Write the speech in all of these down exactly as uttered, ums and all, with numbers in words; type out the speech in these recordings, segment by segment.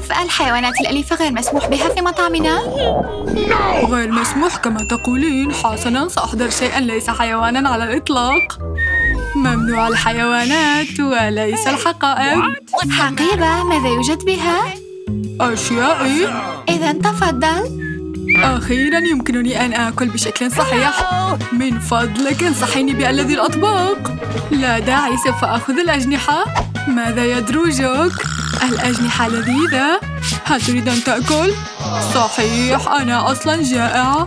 آسف، الحيوانات الأليفة غير مسموح بها في مطعمنا. غير مسموح كما تقولين. حسناً، سأحضر شيئاً ليس حيواناً على الإطلاق. ممنوع الحيوانات وليس الحقائب. حقيبة، ماذا يوجد بها؟ أشيائي. إذا تفضل. أخيراً يمكنني أن آكل بشكل صحيح. من فضلك انصحيني بألذ الأطباق. لا داعي، سوف أخذ الأجنحة. ماذا يدروجك؟ الأجنحة لذيذة. هل تريد أن تأكل؟ صحيح، أنا أصلاً جائعة.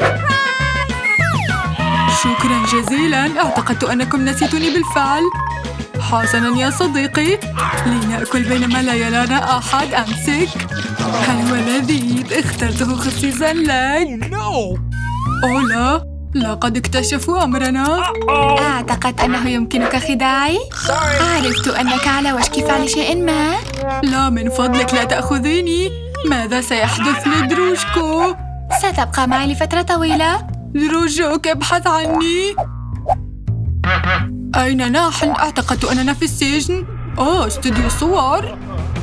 شكراً جزيلاً، اعتقدت أنكم نسيتوني بالفعل. حسناً يا صديقي، لنأكل بينما لا يرانا أحد. أمسك. هل هو لذيذ؟ اخترته خصيصاً لك. أوه لا، لقد اكتشفوا أمرنا. أعتقد أنه يمكنك خداعي. عرفت أنك على وشك فعل شيء ما. لا، من فضلك لا تأخذيني. ماذا سيحدث لدروجكو؟ ستبقى معي لفترة طويلة. دروجك، ابحث عني. أين نحن؟ اعتقدت أننا في السجن. أوه، استوديو صور.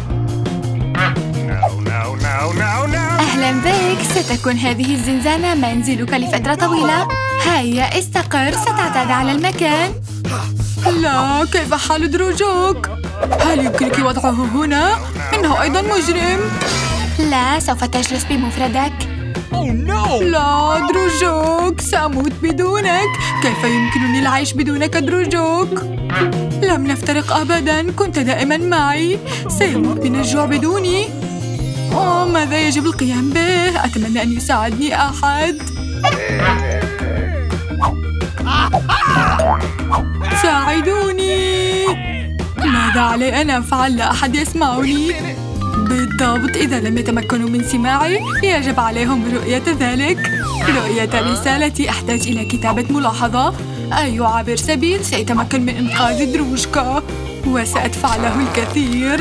أهلا بك، ستكون هذه الزنزانة منزلك لفترة طويلة. هيا استقر، ستعتاد على المكان. لا، كيف حال دروجك؟ هل يمكنك وضعه هنا؟ إنه أيضا مجرم. لا، سوف تجلس بمفردك. لا دروجك، سأموت بدونك. كيف يمكنني العيش بدونك دروجك؟ لم نفترق أبداً، كنت دائماً معي. سيموت من الجوع بدوني. أوه، ماذا يجب القيام به؟ أتمنى أن يساعدني أحد. ساعدوني. ماذا علي أن أفعل؟ لا أحد يسمعني. بالضبط، إذا لم يتمكنوا من سماعي يجب عليهم رؤية ذلك. رؤية رسالتي. أحتاج إلى كتابة ملاحظة. أي عابر سبيل سيتمكن من إنقاذ دروجكا، وسأدفع له الكثير.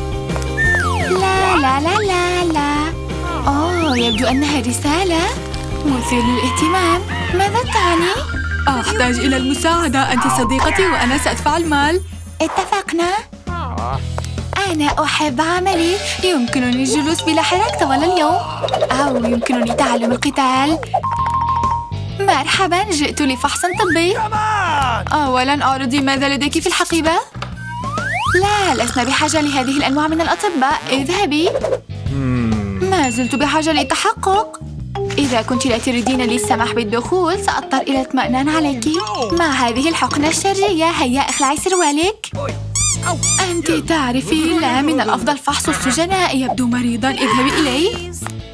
لا لا لا لا لا. أوه، يبدو أنها رسالة مثير للاهتمام. ماذا تعني؟ أحتاج إلى المساعدة. أنت صديقتي وأنا سأدفع المال. اتفقنا. أنا أحب عملي. يمكنني الجلوس بلا حراك طوال اليوم، أو يمكنني تعلم القتال. مرحباً، جئت لفحص طبي. أولاً أعرضي ماذا لديك في الحقيبة. لا، لسنا بحاجة لهذه الأنواع من الأطباء. اذهبي. ما زلت بحاجة للتحقق. إذا كنت لا تريدين لي السماح بالدخول سأضطر إلى الاطمئنان عليك. مع هذه الحقنة الشرية. هيا اخلعي سروالك. أنت تعرفي، لا من الأفضل فحص السجناء. يبدو مريضاً، اذهبي إليه.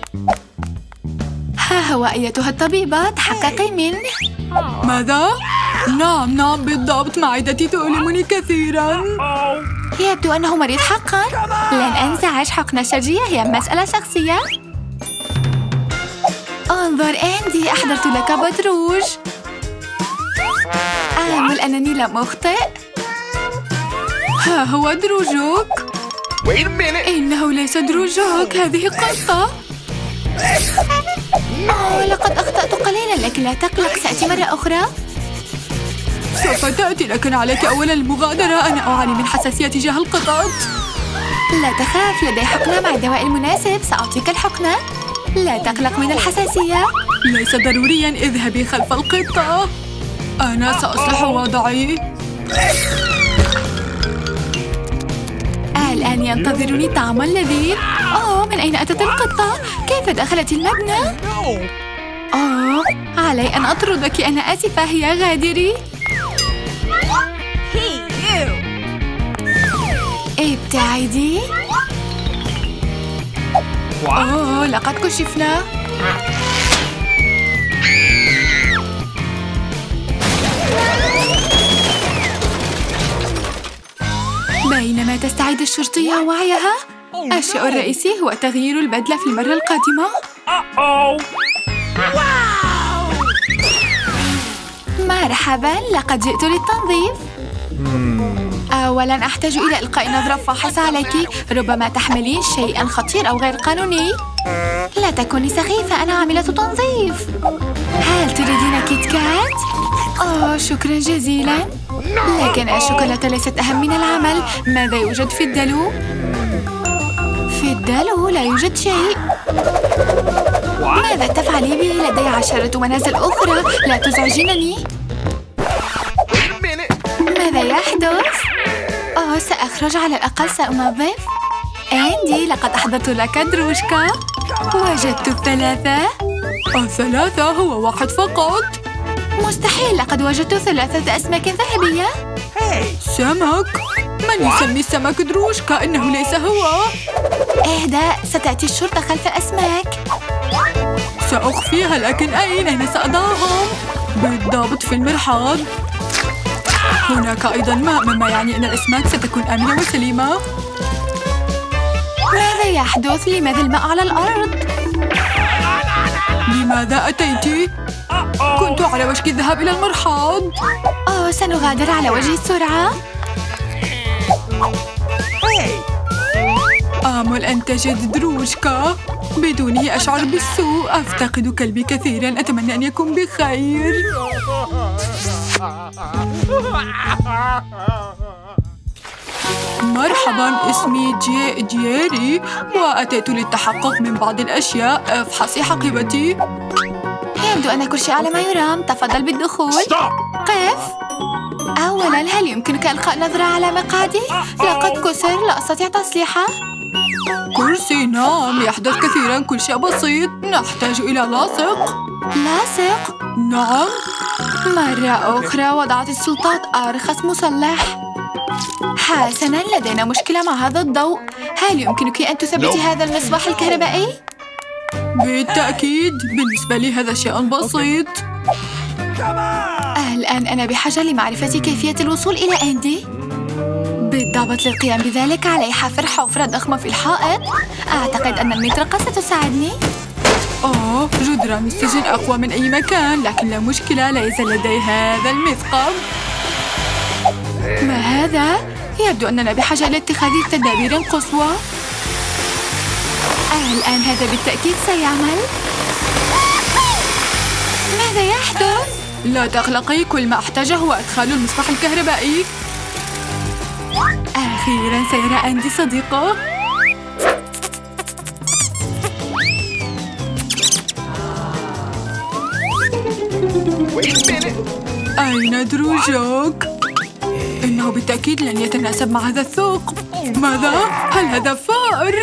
ها هو أيتها الطبيبة، تحققي منه. ماذا؟ نعم نعم بالضبط، معدتي تؤلمني كثيراً. يبدو أنه مريض حقاً. لن أنزعج، حقنة شرجية هي مسألة شخصية. انظر أندي، أحضرت لك بطروج. آمل أنني لم أخطئ. ها هو دروجك. إنه ليس دروجك، هذه قطة. أوه، لقد أخطأت قليلاً، لكن لا تقلق، سأتي مرة أخرى. سوف تأتي، لكن عليك أولاً المغادرة. أنا أعاني من حساسية تجاه القطط. لا تخاف، لدي حقنة مع الدواء المناسب. سأعطيك الحقنة. لا تقلق من الحساسية. ليس ضرورياً، اذهبي خلف القطة. أنا سأصلح وضعي. الآن ينتظرني طعم لذيذ. أوه، من أين أتت القطة؟ كيف دخلت المبنى؟ أوه، علي أن أطردك. أنا آسفة، هي غادري. ابتعدي. أوه، لقد كشفنا. بينما تستعيد الشرطية وعيها، الشيء الرئيسي هو تغيير البدلة في المرة القادمة. مرحباً، لقد جئت للتنظيف. أولاً أحتاج إلى إلقاء نظرة فاحصة عليك. ربما تحملين شيئاً خطير أو غير قانوني. لا تكوني سخيفة، أنا عاملة تنظيف. هل تريدين كيت كات؟ أوه، شكراً جزيلاً. لكن الشوكولاتة ليست أهم من العمل. ماذا يوجد في الدلو؟ في بالدلو لا يوجد شيء. ماذا تفعلي بي؟ لدي عشرة منازل أخرى، لا تزعجينني. ماذا يحدث؟ أوه سأخرج، على الأقل سأنظف. أندي لقد أحضرت لك دروشكا. وجدت الثلاثة. الثلاثة هو واحد فقط. مستحيل، لقد وجدت ثلاثة أسماك ذهبية. سمك؟ من يسمي السمك دروشكا؟ إنه ليس هو. اهدأ، ستأتي الشرطة خلف الأسماك. سأخفيها، لكن أين؟ أين سأضعهم؟ بالضبط في المرحاض. هناك أيضا ماء، مما يعني أن الأسماك ستكون آمنة وسليمة. ماذا يحدث؟ لماذا الماء على الأرض؟ لماذا أتيت؟ كنت على وشك الذهاب إلى المرحاض. أوه سنغادر على وجه السرعة. آمل أن تجد دروشكا. بدونه أشعر بالسوء. أفتقد كلبي كثيراً. أتمنى أن يكون بخير. مرحباً، اسمي جي جيري وأتيت للتحقق من بعض الأشياء. افحصي حقيبتي. يبدو أن كل شيء على ما يرام. تفضل بالدخول. قف. أولاً، هل يمكنك إلقاء نظرة على مقعدي؟ لقد كسر، لا أستطيع تصليحه. كرسي؟ نعم، يحدث كثيراً. كل شيء بسيط. نحتاج إلى لاصق. لاصق؟ نعم. مرة أخرى وضعت السلطات أرخص مصلح. حسناً، لدينا مشكلة مع هذا الضوء. هل يمكنك أن تثبتي هذا المصباح الكهربائي؟ بالتأكيد، بالنسبة لي هذا شيء بسيط. الآن أنا بحاجة لمعرفة كيفية الوصول إلى أندي. بالضبط، للقيام بذلك علي حفر حفرة ضخمة في الحائط. أعتقد أن المطرقة ستساعدني. أوه، جدران السجن أقوى من أي مكان، لكن لا مشكلة، لا يزال لدي هذا المثقب. ما هذا؟ يبدو أننا بحاجة إلى اتخاذ تدابير قصوى. الآن هذا بالتأكيد سيعمل. ماذا يحدث؟ لا تقلقي، كل ما أحتاجه هو إدخال المصباح الكهربائي. أخيراً سيرى أندي صديقه. أين دروجك؟ إنه بالتأكيد لن يتناسب مع هذا الثقب. ماذا؟ هل هذا فأر؟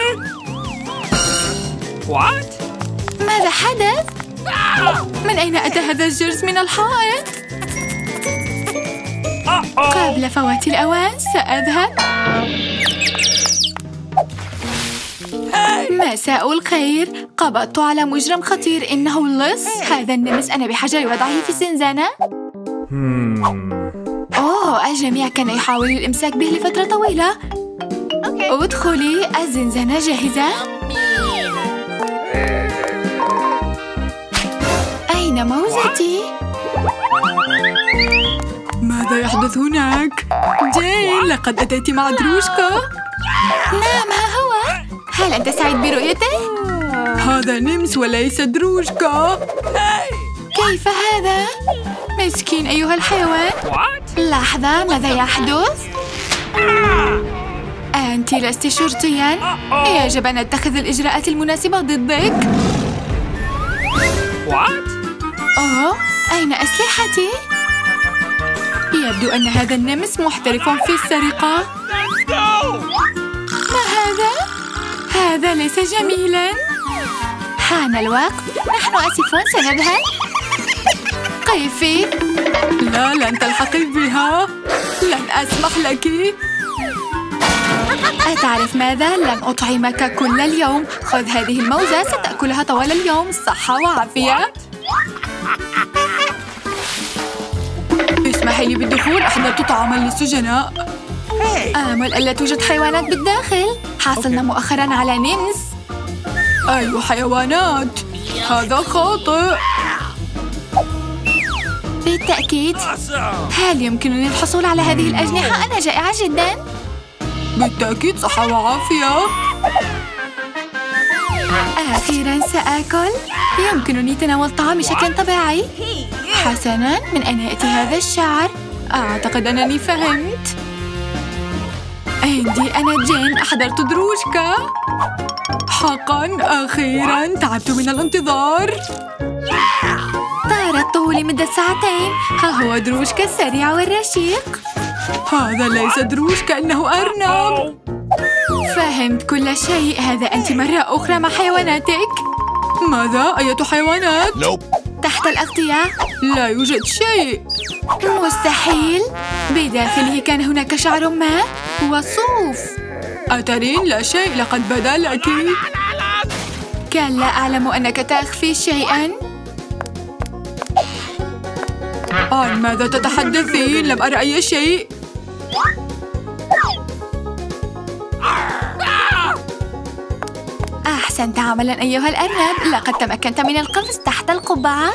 ماذا حدث؟ من أين أتى هذا الجرس من الحائط؟ قبل فوات الأوان سأذهب. مساء الخير، قبضت على مجرم خطير. إنه اللص. هذا النمس أنا بحاجة لوضعه في الزنزانة. أوه، الجميع كان يحاول الإمساك به لفترة طويلة. ادخلي، الزنزانة جاهزة. أين موزتي؟ ماذا يحدث هناك؟ جين، لقد أتيت مع دروشكا. نعم، ها هو. هل أنت سعيد برؤيته؟ هذا نمس وليس دروشكا. كيف هذا؟ مسكين أيها الحيوان. لحظة، ماذا يحدث؟ أنت لست شرطياً. يجب أن أتخذ الإجراءات المناسبة ضدك. أوه، أين أسلحتي؟ يبدو أن هذا النمس محترف في السرقة. ما هذا؟ هذا ليس جميلاً. حان الوقت. نحن آسفون، سنذهب. قيفي. لا، لن تلحقي بها. لن أسمح لك. أتعرف ماذا؟ لن أطعمك كل اليوم. خذ هذه الموزة، ستأكلها طوال اليوم. صحة وعافية. اسمحي لي بالدخول، أحضرت طعاماً للسجناء. آمل ألا توجد حيوانات بالداخل. حصلنا مؤخراً على نمس. أي حيوانات؟ هذا خاطئ. بالتأكيد. هل يمكنني الحصول على هذه الأجنحة؟ أنا جائعة جداً. بالتأكيد، صحة وعافية. أخيراً سآكل. يمكنني تناول طعام بشكل طبيعي. حسناً، من أين يأتي هذا الشعر؟ أعتقد أنني فهمت. أندي، أنا جين، أحضرت دروشكا. حقاً أخيراً تعبت من الانتظار. طارته لمدة ساعتين. ها هو دروشكا السريع والرشيق. هذا ليس دروشكا، إنه أرنب. فهمت كل شيء. هذا أنت مرة أخرى مع حيواناتك. ماذا؟ أية حيوانات؟ تحت الأغطية لا يوجد شيء. مستحيل. بداخله كان هناك شعر ما وصوف. أترين لا شيء، لقد بدا لك. كلا، أعلم أنك تخفي شيئاً. عن ماذا تتحدثين؟ لم أرى أي شيء. أحسنت عملاً أيها الأرنب. لقد تمكنت من القفز تحت القبعة.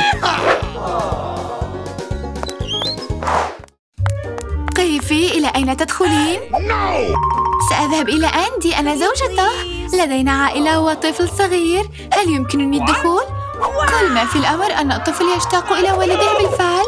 قيفي، إلى أين تدخلين؟ سأذهب إلى أندي، أنا زوجته. لدينا عائلة وطفل صغير. هل يمكنني الدخول؟ كل ما في الأمر أن الطفل يشتاق إلى والديه بالفعل.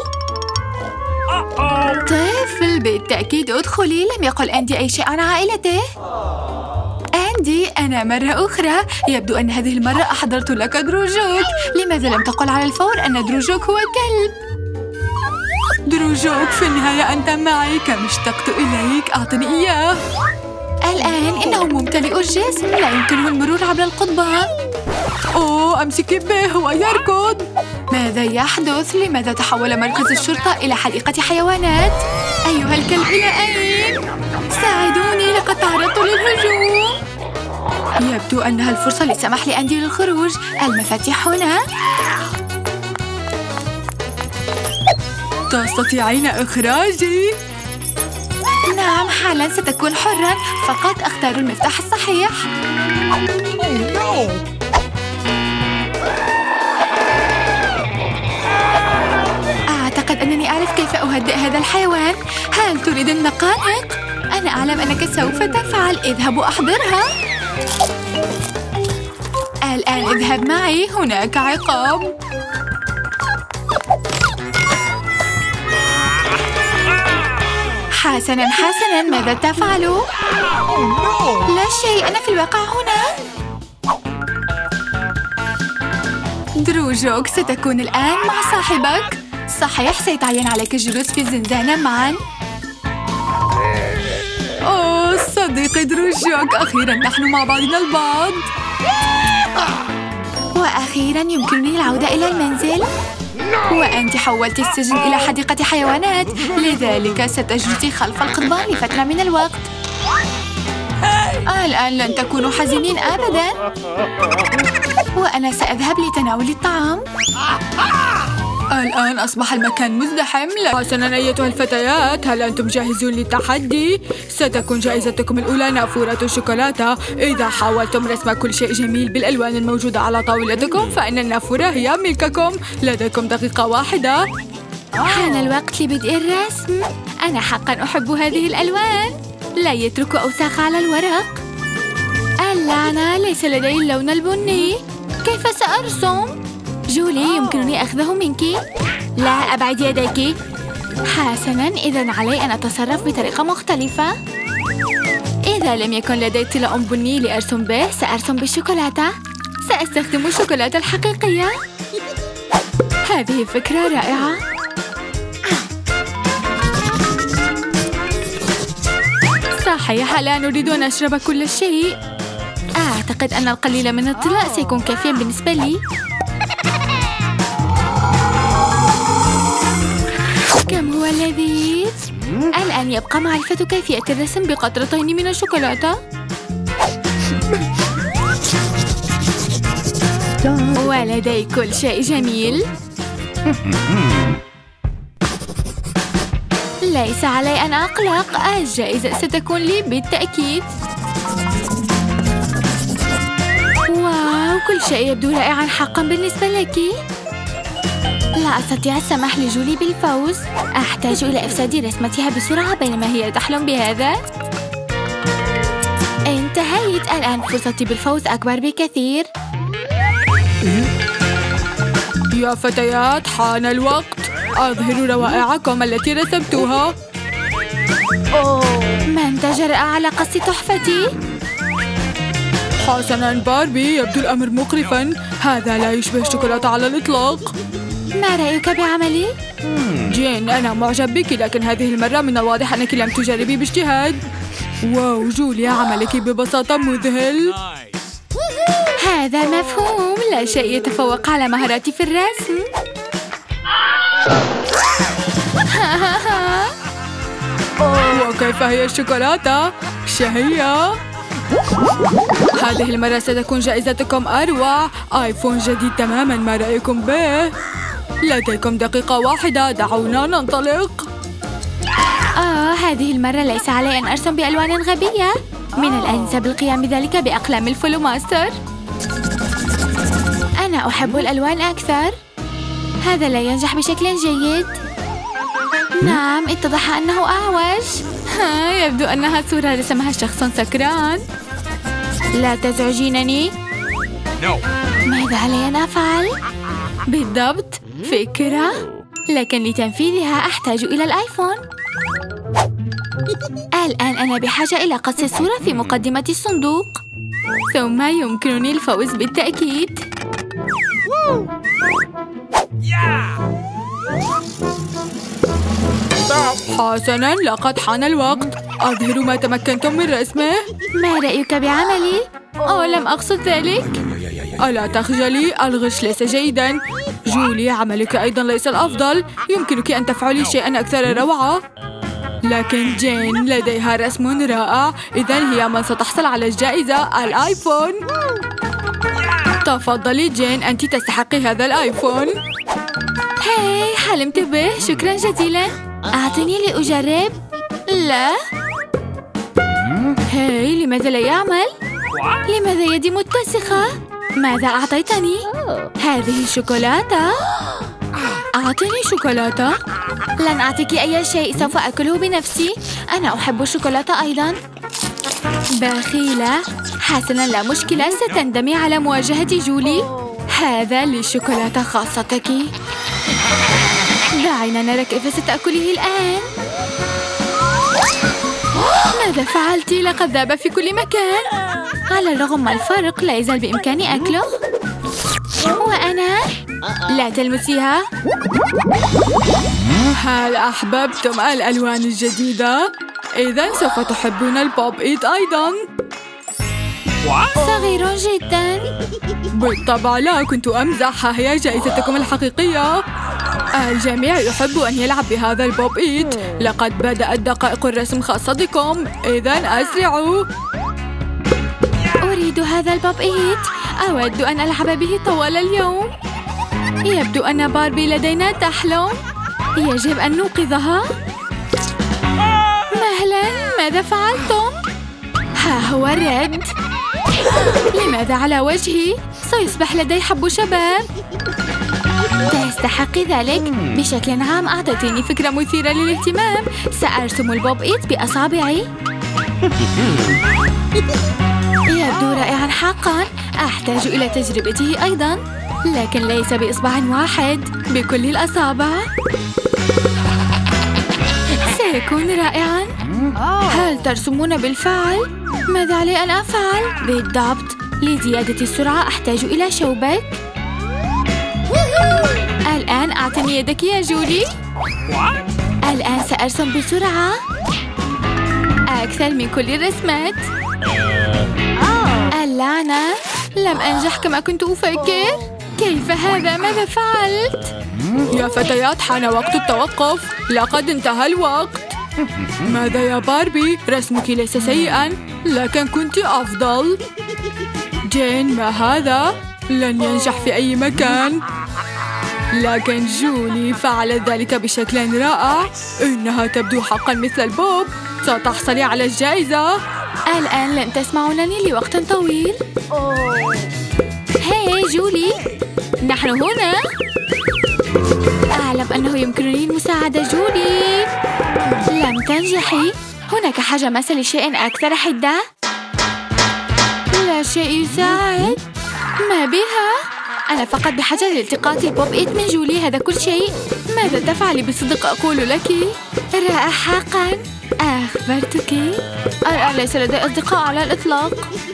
طفل، بالتأكيد ادخلي. لم يقل أندي أي شيء عن عائلته. أندي، أنا مرة أخرى. يبدو أن هذه المرة أحضرت لك دروجوك. لماذا لم تقل على الفور أن دروجوك هو كلب؟ دروجوك، في النهاية أنت معي. كم اشتقت إليك، أعطني إياه. الآن إنه ممتلئ الجسم، لا يمكنه المرور عبر القضبان. أوه، أمسكي به، هو يركض. ماذا يحدث؟ لماذا تحول مركز الشرطة إلى حديقة حيوانات؟ أيها الكلب، إلى أين؟ ساعدوني، لقد تعرضت للهجوم. يبدو أنها الفرصة لسمح لأندي للخروج. المفاتيح هنا. تستطيعين إخراجي؟ نعم، حالا ستكون حرا. فقط أختار المفتاح الصحيح. أعتقد أنني أعرف كيف أهدئ هذا الحيوان. هل تريد النقانق؟ أنا أعلم أنك سوف تفعل. اذهب وأحضرها. الآن اذهب معي، هناك عقاب. حسناً حسناً، ماذا تفعل؟ لا شيء، أنا في الواقع هنا. دروجوك، ستكون الآن مع صاحبك. صحيح، سيتعين عليك الجلوس في الزنزانة معاً. أوه صديقي دروجوك، أخيراً نحن مع بعضنا البعض. وأخيراً يمكنني العودة إلى المنزل. وأنت حولت السجن إلى حديقة حيوانات، لذلك ستجلسي خلف القضبان لفترة من الوقت. الآن لن تكونوا حزينين أبداً. وأنا سأذهب لتناول الطعام. الآن أصبح المكان مزدحم. حسناً أيتها الفتيات، هل أنتم جاهزون للتحدي؟ ستكون جائزتكم الأولى نافورة الشوكولاتة. إذا حاولتم رسم كل شيء جميل بالألوان الموجودة على طاولتكم فإن النافورة هي ملككم. لديكم دقيقة واحدة. حان الوقت لبدء الرسم. أنا حقاً أحب هذه الألوان. لا يترك أوساخ على الورق. اللعنة، ليس لدي اللون البني. كيف سأرسم؟ جولي، يمكنني أخذه منك. لا، أبعد يديك. حسناً، إذن علي أن أتصرف بطريقة مختلفة. إذا لم يكن لدي طلاء بني لأرسم به، سأرسم بالشوكولاتة. سأستخدم الشوكولاتة الحقيقية. هذه فكرة رائعة. صحيح، لا نريد أن أشرب كل شيء. أعتقد أن القليل من الطلاء سيكون كافياً بالنسبة لي. كم هو لذيذ. الآن يبقى معرفة كيفية الرسم بقطرتين من الشوكولاتة. ولدي كل شيء جميل. ليس علي أن أقلق. الجائزة ستكون لي بالتأكيد. واو، كل شيء يبدو رائعاً حقاً بالنسبة لك. لا أستطيع السماح لجولي بالفوز. أحتاج إلى إفساد رسمتها بسرعة بينما هي تحلم بهذا. انتهيت. الآن فرصتي بالفوز أكبر بكثير. يا فتيات، حان الوقت. أظهروا روائعكم التي رسمتوها. من تجرأ على قص تحفتي؟ حسناً باربي، يبدو الأمر مقرفاً. هذا لا يشبه الشوكولاتة على الإطلاق. ما رأيك بعملي؟ جين، أنا معجب بك، لكن هذه المرة من الواضح أنك لم تجربي باجتهاد. واو جوليا، عملك ببساطة مذهل. هذا مفهوم، لا شيء يتفوق على مهاراتي في الرسم. وكيف هي الشوكولاتة؟ شهية. هذه المرة ستكون جائزتكم أروع، آيفون جديد تماماً. ما رأيكم به؟ لديكم دقيقة واحدة، دعونا ننطلق. آه هذه المرة ليس علي أن أرسم بألوان غبية. من الأنسب القيام بذلك بأقلام الفلوماستر. أنا أحب الألوان أكثر. هذا لا ينجح بشكل جيد. نعم، اتضح أنه أعوج. ها، يبدو أنها صورة رسمها شخص سكران. لا تزعجينني. ماذا علي أن أفعل؟ بالضبط، فكرة. لكن لتنفيذها أحتاج إلى الآيفون. الآن أنا بحاجة إلى قص الصورة في مقدمة الصندوق، ثم يمكنني الفوز بالتأكيد. حسناً، لقد حان الوقت. أظهر ما تمكنتم من رسمه. ما رأيك بعملي؟ أو لم أقصد ذلك. ألا تخجلي، الغش ليس جيداً. جولي، عملك أيضاً ليس الأفضل. يمكنك أن تفعلي شيئاً أكثر روعة. لكن جين لديها رسم رائع، إذن هي من ستحصل على الجائزة، الآيفون. تفضلي جين، أنت تستحقي هذا الآيفون. هاي، حلمت به، شكراً جزيلاً. أعطني لأجرب. لا. هاي، لماذا لا يعمل؟ لماذا يدي متسخة؟ ماذا أعطيتني؟ هذه الشوكولاتة. أعطني شوكولاتة. لن أعطيك أي شيء، سوف أكله بنفسي. أنا أحب الشوكولاتة أيضاً. بخيلة. حسناً، لا مشكلة، ستندمي على مواجهة جولي. هذا للشوكولاتة خاصتك. دعينا نرى كيف ستأكله الآن. ماذا فعلت؟ لقد ذاب في كل مكان. على الرغم من الفرق، لا يزال بإمكاني أكله. وأنا؟ لا تلمسيها. هل أحببتم الألوان الجديدة؟ إذن سوف تحبون البوب إيت أيضاً. صغير جداً. بالطبع لا، كنت أمزح. ها هي جائزتكم الحقيقية. الجميع يحب أن يلعب بهذا البوب إيت. لقد بدأت دقائق الرسم خاصتكم، إذن أسرعوا. أريد هذا البوب إيت. أود أن ألعب به طوال اليوم. يبدو أن باربي لدينا تحلم. يجب أن نوقظها. مهلا، ماذا فعلتم؟ ها هو الرد. لماذا على وجهي؟ سيصبح لدي حب شباب. تستحق ذلك. بشكل عام أعطيتني فكرة مثيرة للاهتمام. سأرسم البوب إيت بأصابعي. يبدو رائعاً حقاً. أحتاج إلى تجربته أيضاً، لكن ليس بإصبع واحد، بكل الأصابع. سيكون رائعاً. هل ترسمون بالفعل؟ ماذا علي أن أفعل؟ بالضبط، لزيادة السرعة أحتاج إلى شوبك. الآن أعطني يدك يا جولي. الآن سأرسم بسرعة أكثر من كل الرسمات. اللعنة، لم أنجح كما كنت أفكر. كيف هذا؟ ماذا فعلت؟ يا فتيات، حان وقت التوقف. لقد انتهى الوقت. ماذا يا باربي؟ رسمك ليس سيئاً، لكن كنت أفضل. جين، ما هذا؟ لن ينجح في أي مكان. لكن جولي فعلت ذلك بشكل رائع. إنها تبدو حقاً مثل البوب. ستحصلي على الجائزة. الآن لن تسمعونني لوقت طويل. هاي جولي، نحن هنا. أعلم أنه يمكنني المساعدة جولي. لم تنجحي. هناك حاجة ماسة لشيء أكثر حدة. لا شيء يساعد. ما بها؟ أنا فقط بحاجة لالتقاط البوب إيت من جولي، هذا كل شيء. ماذا تفعلي بصدق أقول لك؟ رائع حقا. أخبرتك؟ الآن ليس لدي أصدقاء على الإطلاق.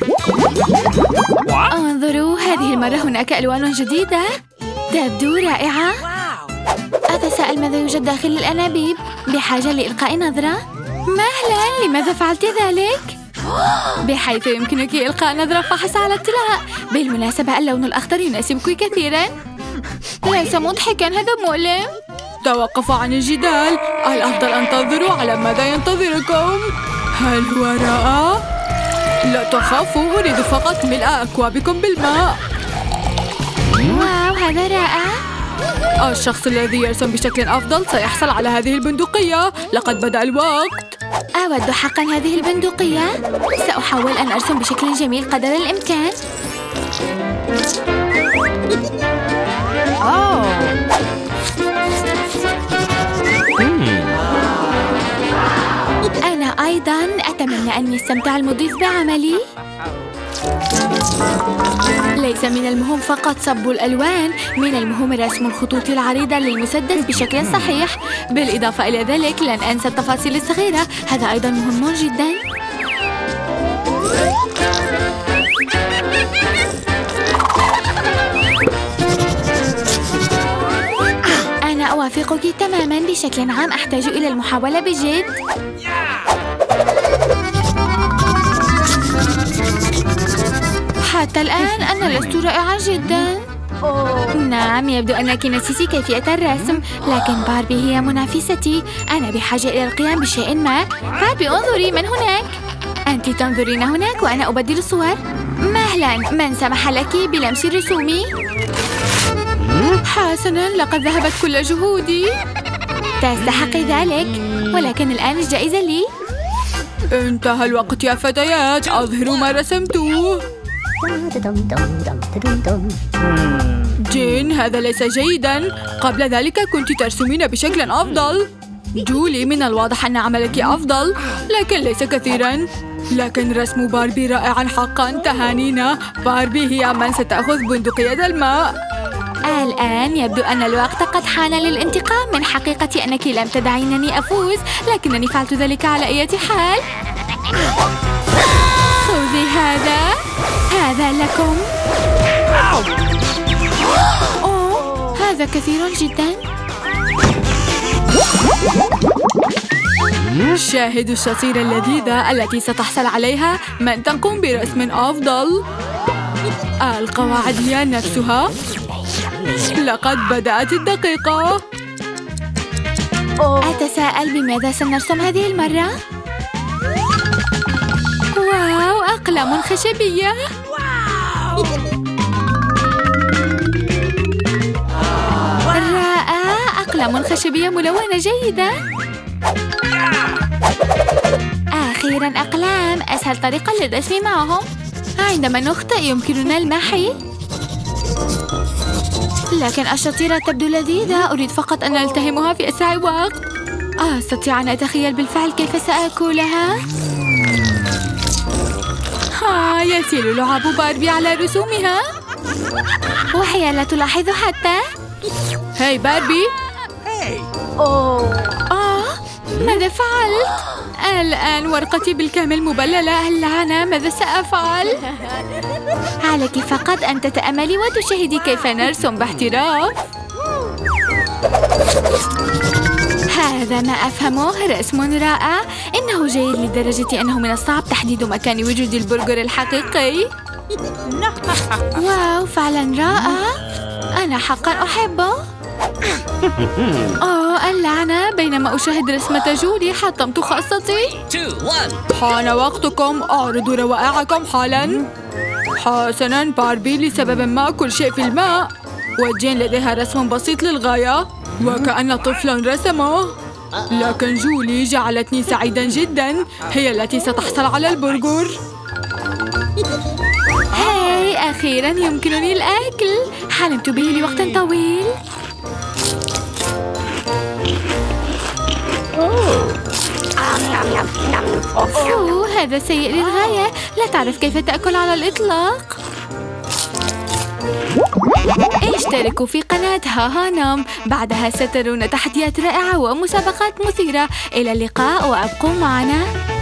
انظروا، هذه المرة هناك ألوان جديدة تبدو رائعة. أتساءل ماذا يوجد داخل الأنابيب. بحاجة لإلقاء نظرة. مهلا، لماذا فعلت ذلك؟ بحيث يمكنك إلقاء نظرة فحص على اطلاع. بالمناسبة اللون الأخضر يناسبك كثيرا. ليس مضحكا، هذا مؤلم. توقفوا عن الجدال، الأفضل أن تنظروا على ماذا ينتظركم. هل هو رائع؟ لا تخافوا، أريد فقط ملء أكوابكم بالماء. واو، هذا رائع. الشخص الذي يرسم بشكل أفضل سيحصل على هذه البندقية. لقد بدأ الوقت. أود حقا هذه البندقية. سأحاول أن أرسم بشكل جميل قدر الإمكان. أنا أيضاً أتمنى أن يستمتع المضيف بعملي. ليس من المهم فقط صب الألوان، من المهم رسم الخطوط العريضة للمسدس بشكل صحيح. بالإضافة إلى ذلك لن أنسى التفاصيل الصغيرة، هذا أيضاً مهم جداً. أنا أوافقك تماماً. بشكل عام أحتاج إلى المحاولة بجد. حتى الآن أنا لست رائعة جداً. نعم، يبدو أنك نسيتي كيفية الرسم، لكن باربي هي منافستي. أنا بحاجة إلى القيام بشيء ما. باربي، انظري من هناك. أنت تنظرين هناك وأنا أبدل الصور. مهلا، من سمح لك بلمس رسومي؟ حسناً، لقد ذهبت كل جهودي. تستحقي ذلك، ولكن الآن الجائزة لي. انتهى الوقت يا فتيات، أظهروا ما رسمته. جين، هذا ليس جيداً. قبل ذلك كنت ترسمين بشكل أفضل. جولي، من الواضح أن عملك أفضل، لكن ليس كثيراً. لكن رسم باربي رائعاً حقاً. تهانينا، باربي هي من ستأخذ بندقية الماء. الآن يبدو أن الوقت قد حان للانتقام. من حقيقة أنك لم تدعينني أفوز، لكنني فعلت ذلك على أي حال. خذي هذا، هذا لكم. أوه، هذا كثير جدا. شاهدوا الشصيرة اللذيذة التي ستحصل عليها من تقوم برسم أفضل. القواعد هي نفسها. لقد بدأت الدقيقة. أتساءل بماذا سنرسم هذه المرة؟ واو، أقلام خشبية. رائع، أقلام خشبية ملونة جيدة. أخيراً أقلام، أسهل طريقة للرسم معهم. عندما نخطئ يمكننا المحي. لكن الشطيرة تبدو لذيذة. أريد فقط أن ألتهمها في أسرع وقت. أستطيع أن أتخيل بالفعل كيف سأكلها. ها، يسيل لعاب باربي على رسومها، وهي لا تلاحظ حتى. هاي باربي. آه، ماذا فعلت؟ الآن ورقتي بالكامل مبللة. اللعنة، ماذا سأفعل؟ عليك فقط أن تتأملي وتشاهدي كيف نرسم باحتراف. هذا ما أفهمه، رسم رائع. إنه جيد لدرجة أنه من الصعب تحديد مكان وجود البرجر الحقيقي. واو، فعلا رائع. أنا حقا أحبه. آه، اللعنة، بينما أشاهد رسمة جولي حطمت خاصتي. حان وقتكم، أعرضوا روائعكم حالا. حسناً باربي، لسبب ما كل شيء في الماء. وجين لديها رسم بسيط للغاية، وكأن طفلاً رسمه. لكن جولي جعلتني سعيداً جداً. هي التي ستحصل على البرجر. هاي، أخيراً يمكنني الأكل. حلمت به لوقت طويل. أوه، هذا سيء للغاية. لا تعرف كيف تأكل على الإطلاق. اشتركوا في قناة هاهانام، بعدها سترون تحديات رائعة ومسابقات مثيرة. إلى اللقاء وأبقوا معنا.